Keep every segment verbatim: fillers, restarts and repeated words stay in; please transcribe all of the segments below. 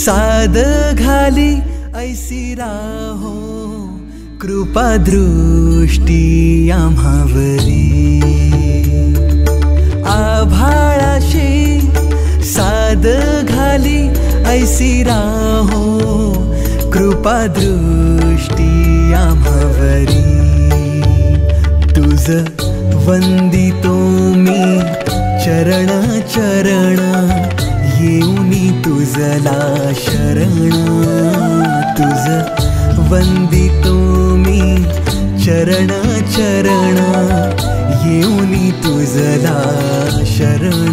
साद घाली ऐसी राहो कृपा दृष्टी आम्हावरी आभाळाशी साद घाली ऐसी राहो कृपा दृष्टी आम्हावरी तुझ वंदितो मी चरण चरण येऊनी तुझला शरण तुझ वंदितो मी चरण चरण येऊनी तुझला शरण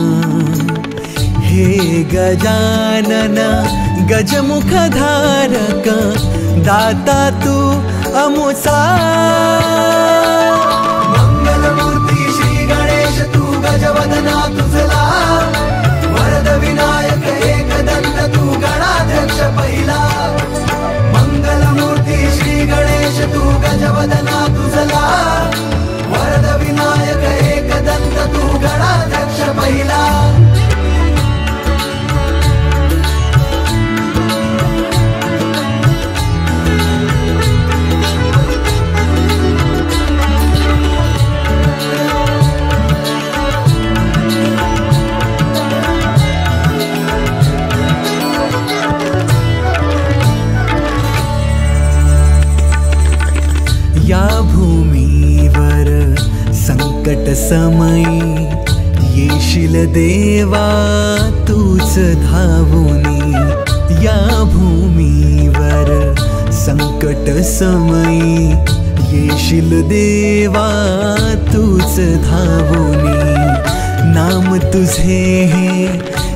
हे गजानन गजमुखधारक दाता तू अमुसा मंगलमूर्ती श्री गणेश तू गजवदना तुझला वरद विनायक एकदंत तू गणाध्यक्ष पहिला मंगलमूर्ती श्री गणेश तू गजवदना तुझला वरद विनायक एकदंत तू गणाध्यक्ष पहिला या भूमीवर संकट समयी येशील देवा तूच धावुनी या भूमीवर संकट समयी येशील देवा तूच धावुनी नाम तुझे हे